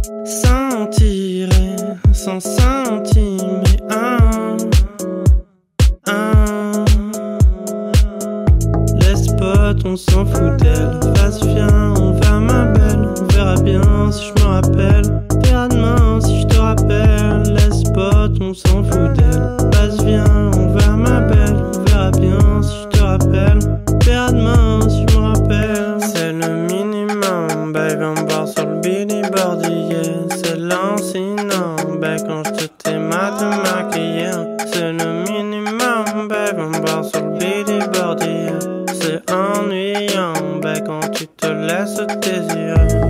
Sentirait sans centime et les spots, on s'en fout d'elle. Vas-y viens, on va ma belle. On verra bien si je me rappelle. Verra demain si je te rappelle. Les spots, on s'en fout d'elle. Vas-y viens, on va ma belle. On verra bien si je te rappelle. Verra demain si je me rappelle. C'est le minimum, baby, on part sur le billboard, yeah. C'est lancinant, baby, quand je te maquillé. C'est le minimum, baby, on part sur le billboard, yeah. C'est ennuyant, baby, quand tu te laisses désirer.